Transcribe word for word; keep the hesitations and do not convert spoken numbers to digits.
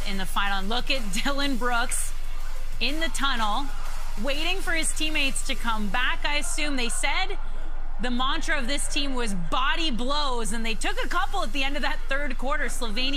in the final. And look at Dillon Brooks in the tunnel, waiting for his teammates to come back, I assume. They said the mantra of this team was body blows, and they took a couple at the end of that third quarter. Slovenia